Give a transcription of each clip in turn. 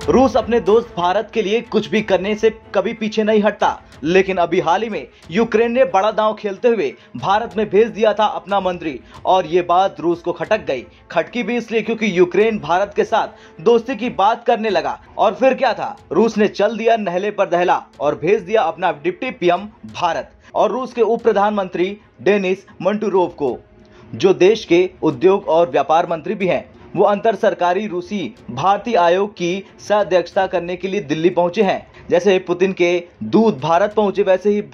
रूस अपने दोस्त भारत के लिए कुछ भी करने से कभी पीछे नहीं हटता, लेकिन अभी हाल ही में यूक्रेन ने बड़ा दांव खेलते हुए भारत में भेज दिया था अपना मंत्री और ये बात रूस को खटक गई। खटकी भी इसलिए क्योंकि यूक्रेन भारत के साथ दोस्ती की बात करने लगा और फिर क्या था, रूस ने चल दिया नहले पर दहला और भेज दिया अपना डिप्टी पीएम भारत और रूस के उप प्रधानमंत्री डेनिस मंटूरोव को, जो देश के उद्योग और व्यापार मंत्री भी हैं। वो अंतर सरकारी रूसी भारतीय आयोग की सह-अध्यक्षता करने के लिए दिल्ली पहुंचे हैं। जैसे पुतिन के दूत भारत पहुंचे, वैसे ही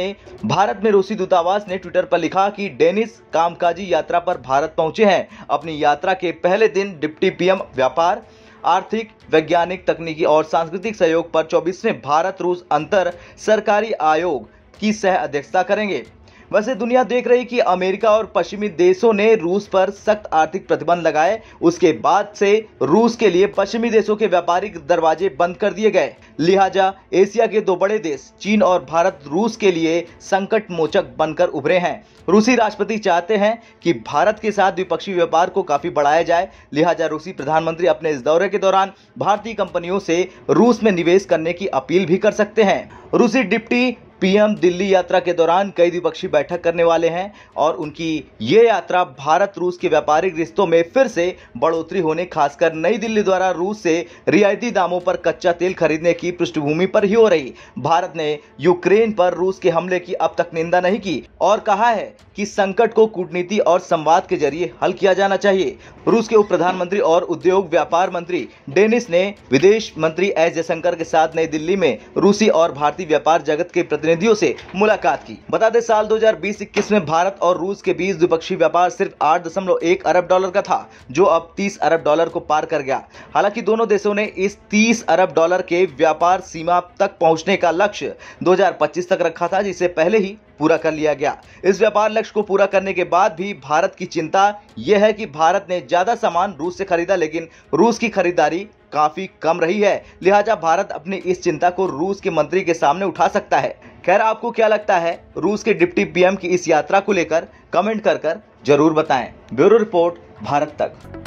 भारत में रूसी दूतावास ने ट्विटर पर लिखा कि डेनिस कामकाजी यात्रा पर भारत पहुंचे हैं। अपनी यात्रा के पहले दिन डिप्टी पीएम व्यापार, आर्थिक, वैज्ञानिक, तकनीकी और सांस्कृतिक सहयोग पर 24वें भारत रूस अंतर सरकारी आयोग की सह अध्यक्षता करेंगे। वैसे दुनिया देख रही कि अमेरिका और पश्चिमी देशों ने रूस पर सख्त आर्थिक प्रतिबंध लगाए, उसके बाद से रूस के लिए पश्चिमी देशों के व्यापारिक दरवाजे बंद कर दिए गए। लिहाजा एशिया के दो बड़े देश चीन और भारत रूस के लिए संकट मोचक बनकर उभरे हैं। रूसी राष्ट्रपति चाहते हैं कि भारत के साथ द्विपक्षीय व्यापार को काफी बढ़ाया जाए। लिहाजा रूसी प्रधानमंत्री अपने इस दौरे के दौरान भारतीय कंपनियों से रूस में निवेश करने की अपील भी कर सकते हैं। रूसी डिप्टी पीएम दिल्ली यात्रा के दौरान कई द्विपक्षीय बैठक करने वाले हैं और उनकी ये यात्रा भारत रूस के व्यापारिक रिश्तों में फिर से बढ़ोतरी होने, खासकर नई दिल्ली द्वारा रूस से रियायती दामों पर कच्चा तेल खरीदने की पृष्ठभूमि पर ही हो रही। भारत ने यूक्रेन पर रूस के हमले की अब तक निंदा नहीं की और कहा है कि संकट को कूटनीति और संवाद के जरिए हल किया जाना चाहिए। रूस के उप प्रधानमंत्री और उद्योग व्यापार मंत्री डेनिस ने विदेश मंत्री एस जयशंकर के साथ नई दिल्ली में रूसी और भारतीय व्यापार जगत के प्रतिनिधियों से मुलाकात की। बता दें, साल 2020-21 में भारत और रूस के बीच द्विपक्षीय व्यापार सिर्फ 8.1 अरब डॉलर का था, जो अब 30 अरब डॉलर को पार कर गया। हालांकि दोनों देशों ने इस 30 अरब डॉलर के व्यापार सीमा तक पहुंचने का लक्ष्य 2025 तक रखा था, जिसे पहले ही पूरा कर लिया गया। इस व्यापार लक्ष्य को पूरा करने के बाद भी भारत की चिंता यह है कि भारत ने ज्यादा सामान रूस से खरीदा, लेकिन रूस की खरीदारी काफी कम रही है। लिहाजा भारत अपनी इस चिंता को रूस के मंत्री के सामने उठा सकता है। खैर, आपको क्या लगता है रूस के डिप्टी पीएम की इस यात्रा को लेकर? कमेंट कर जरूर बताएं। ब्यूरो रिपोर्ट, भारत तक।